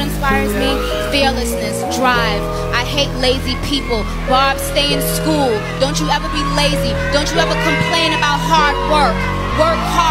inspires me? Fearlessness, drive. I hate lazy people. Barb, stay in school. Don't you ever be lazy. Don't you ever complain about hard work. Work hard.